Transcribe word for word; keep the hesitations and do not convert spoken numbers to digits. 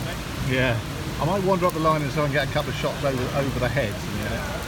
Yeah. I might wander up the line and try and get a couple of shots over over the heads.